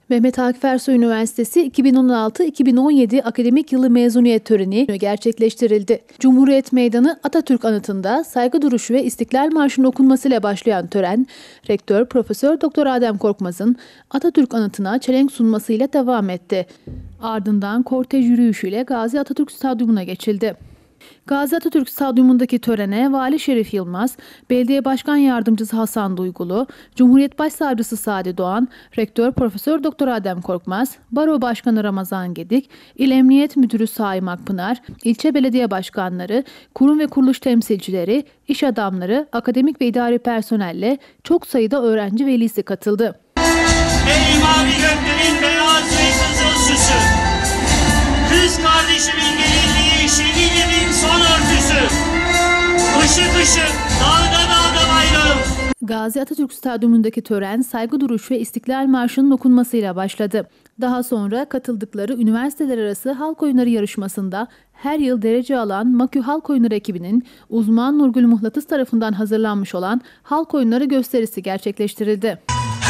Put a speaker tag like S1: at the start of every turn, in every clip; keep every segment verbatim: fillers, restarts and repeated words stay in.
S1: Mehmet Akif Ersoy Üniversitesi iki bin on altı iki bin on yedi akademik yılı mezuniyet töreni gerçekleştirildi. Cumhuriyet Meydanı Atatürk Anıtı'nda saygı duruşu ve İstiklal Marşı'nın okunmasıyla başlayan tören, Rektör Profesör Doktor Adem Korkmaz'ın Atatürk Anıtı'na çelenk sunmasıyla devam etti. Ardından kortej yürüyüşüyle Gazi Atatürk Stadyumu'na geçildi. Gazi Atatürk Stadyumu'ndaki törene Vali Şerif Yılmaz, Belediye Başkan Yardımcısı Hasan Duygulu, Cumhuriyet Başsavcısı Sadi Doğan, Rektör Profesör Doktor Adem Korkmaz, Baro Başkanı Ramazan Gedik, İl Emniyet Müdürü Saim Akpınar, ilçe belediye başkanları, kurum ve kuruluş temsilcileri, iş adamları, akademik ve idari personelle çok sayıda öğrenci velisi katıldı.
S2: Ey mavi göklerin beyaz ve kızıl süsü, kız kardeşimin gelinliği şehidimin son örtüsü, ışık ışık, dalga dalga bayrağım.
S1: Gazi Atatürk Stadyumu'ndaki tören saygı duruşu ve İstiklal Marşı'nın okunmasıyla başladı. Daha sonra katıldıkları üniversiteler arası halk oyunları yarışmasında her yıl derece alan Makü Halk Oyunları ekibinin uzman Nurgül Muhlatız tarafından hazırlanmış olan halk oyunları gösterisi gerçekleştirildi.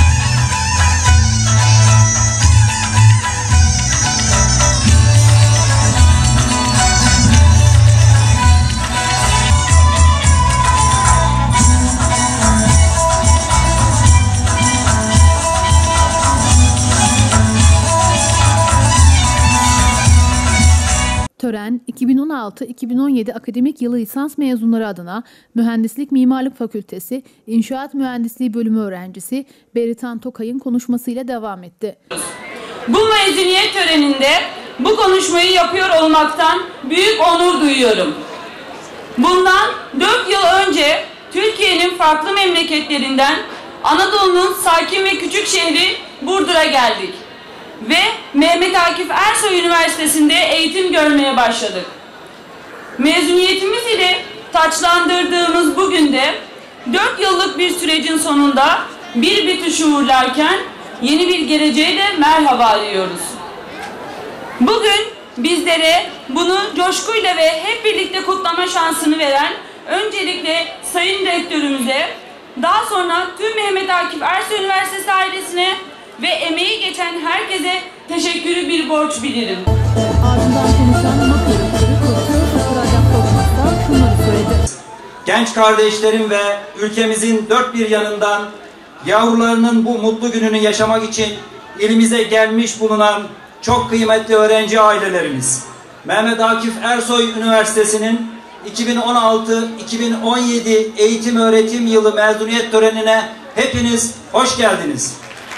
S1: Tören, iki bin on altı iki bin on yedi akademik yılı lisans mezunları adına Mühendislik Mimarlık Fakültesi İnşaat Mühendisliği bölümü öğrencisi Beritan Tokay'ın konuşmasıyla devam etti.
S3: Bu mezuniyet töreninde bu konuşmayı yapıyor olmaktan büyük onur duyuyorum. Bundan dört yıl önce Türkiye'nin farklı memleketlerinden Anadolu'nun sakin ve küçük şehri Burdur'a geldik. Ve Mehmet Akif Ersoy Üniversitesi'nde eğitim görmeye başladık. Mezuniyetimiz ile taçlandırdığımız bugün de dört yıllık bir sürecin sonunda bir bitiş uğurlarken yeni bir geleceğe de merhaba diyoruz. Bugün bizlere bunu coşkuyla ve hep birlikte kutlama şansını veren öncelikle Sayın Rektörümüze, daha sonra tüm Mehmet Akif Ersoy Üniversitesi ailesine ve emeği geçen herkese teşekkürü bir borç bilirim.
S1: Ardından konuşan Makü Rektörü Profesör Doktor Adem Korkmaz da şunları söyledi.
S4: Genç kardeşlerim ve ülkemizin dört bir yanından yavrularının bu mutlu gününü yaşamak için ilimize gelmiş bulunan çok kıymetli öğrenci ailelerimiz, Mehmet Akif Ersoy Üniversitesi'nin iki bin on altı iki bin on yedi eğitim öğretim yılı mezuniyet törenine hepiniz hoş geldiniz.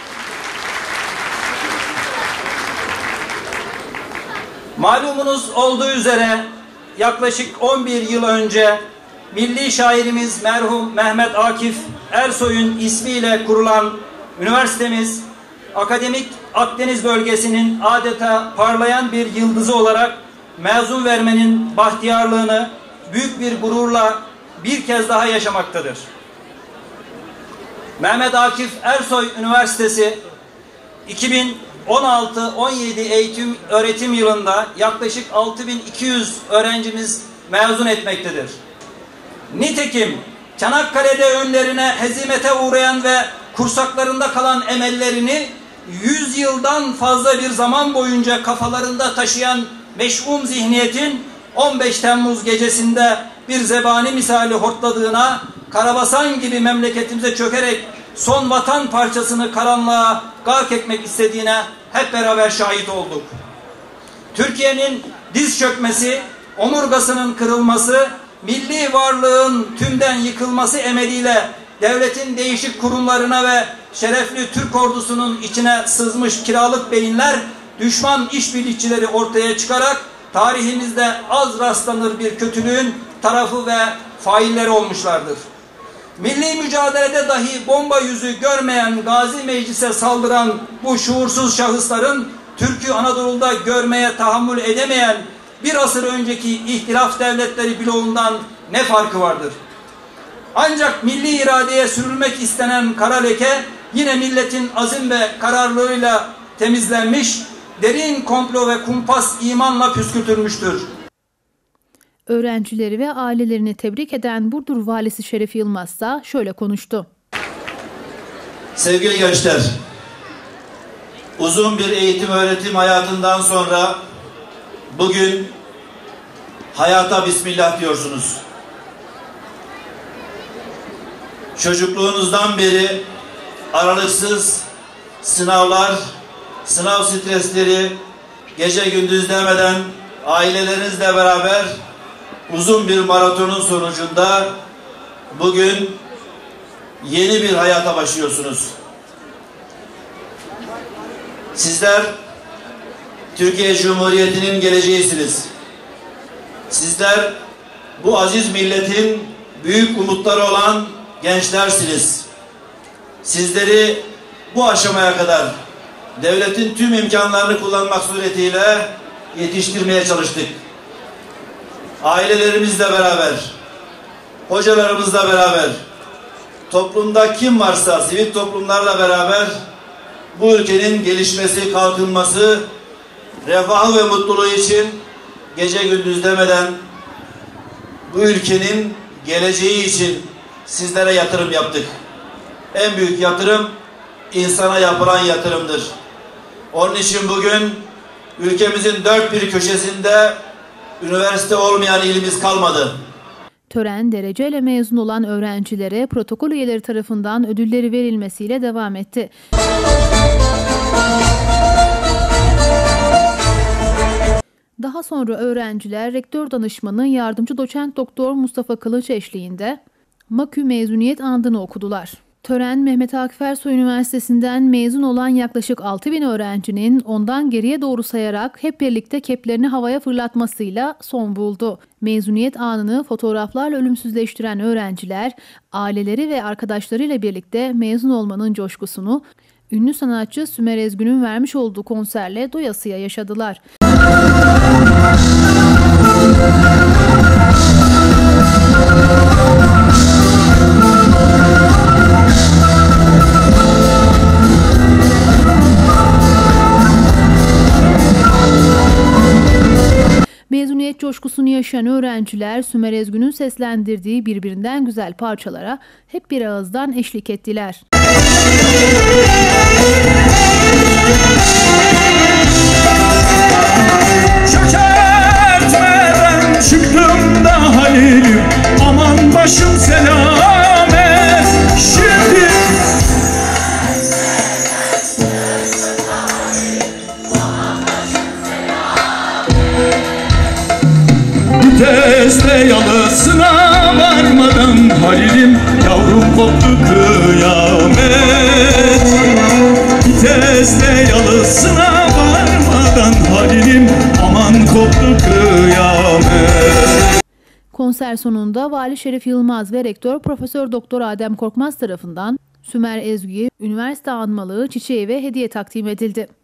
S4: Malumunuz olduğu üzere yaklaşık on bir yıl önce milli şairimiz merhum Mehmet Akif Ersoy'un ismiyle kurulan üniversitemiz, akademik Akdeniz bölgesinin adeta parlayan bir yıldızı olarak mezun vermenin bahtiyarlığını büyük bir gururla bir kez daha yaşamaktadır. Mehmet Akif Ersoy Üniversitesi iki bin on altı on yedi eğitim öğretim yılında yaklaşık altı bin iki yüz öğrencimiz mezun etmektedir. Nitekim Çanakkale'de önlerine hezimete uğrayan ve kursaklarında kalan emellerini yüz yıldan fazla bir zaman boyunca kafalarında taşıyan meş'um zihniyetin on beş Temmuz gecesinde bir zebani misali hortladığına, karabasan gibi memleketimize çökerek son vatan parçasını karanlığa gark etmek istediğine hep beraber şahit olduk. Türkiye'nin diz çökmesi, omurgasının kırılması, milli varlığın tümden yıkılması emeliyle devletin değişik kurumlarına ve şerefli Türk ordusunun içine sızmış kiralık beyinler, düşman işbirlikçileri ortaya çıkarak tarihimizde az rastlanır bir kötülüğün tarafı ve failleri olmuşlardır. Milli mücadelede dahi bomba yüzü görmeyen Gazi Meclis'e saldıran bu şuursuz şahısların Türk'ü Anadolu'da görmeye tahammül edemeyen bir asır önceki ihtilaf devletleri bloğundan ne farkı vardır? Ancak milli iradeye sürülmek istenen kara leke yine milletin azim ve kararlılığıyla temizlenmiş, derin komplo ve kumpas imanla püskürtülmüştür.
S1: Öğrencileri ve ailelerini tebrik eden Burdur Valisi Şerif Yılmaz da şöyle konuştu.
S5: Sevgili gençler, uzun bir eğitim öğretim hayatından sonra bugün hayata bismillah diyorsunuz. Çocukluğunuzdan beri aralıksız sınavlar, sınav stresleri, gece gündüz demeden ailelerinizle beraber uzun bir maratonun sonucunda bugün yeni bir hayata başlıyorsunuz. Sizler Türkiye Cumhuriyeti'nin geleceğisiniz. Sizler bu aziz milletin büyük umutları olan gençlersiniz. Sizleri bu aşamaya kadar devletin tüm imkanlarını kullanmak suretiyle yetiştirmeye çalıştık. Ailelerimizle beraber, hocalarımızla beraber, toplumda kim varsa sivil toplumlarla beraber bu ülkenin gelişmesi, kalkınması, refahı ve mutluluğu için gece gündüz demeden bu ülkenin geleceği için sizlere yatırım yaptık. En büyük yatırım insana yapılan yatırımdır. Onun için bugün ülkemizin dört bir köşesinde üniversite olmayan ilimiz kalmadı.
S1: Tören, dereceyle mezun olan öğrencilere protokol üyeleri tarafından ödülleri verilmesiyle devam etti. Daha sonra öğrenciler rektör danışmanı yardımcı doçent doktor Mustafa Kılıç eşliğinde MAKÜ mezuniyet andını okudular. Tören, Mehmet Akif Ersoy Üniversitesi'nden mezun olan yaklaşık altı bin öğrencinin ondan geriye doğru sayarak hep birlikte keplerini havaya fırlatmasıyla son buldu. Mezuniyet anını fotoğraflarla ölümsüzleştiren öğrenciler, aileleri ve arkadaşlarıyla birlikte mezun olmanın coşkusunu ünlü sanatçı Sümer Ezgün'ün vermiş olduğu konserle doyasıya yaşadılar. Mezuniyet coşkusunu yaşayan öğrenciler Sümer Ezgün'ün seslendirdiği birbirinden güzel parçalara hep bir ağızdan eşlik ettiler.
S6: Çökertmeden çıktım da Halil'im, aman başım selamet. Şimdi vitesle yalısına varmadan Halil'im, yavrum koptu kıyamet. Vitesle yalısına varmadan Halil'im, aman koptu kıyamet.
S1: Konser sonunda Vali Şerif Yılmaz ve Rektör Profesör Doktor Adem Korkmaz tarafından Sümer Ezgü'ye üniversite anmalığı, çiçeği ve hediye takdim edildi.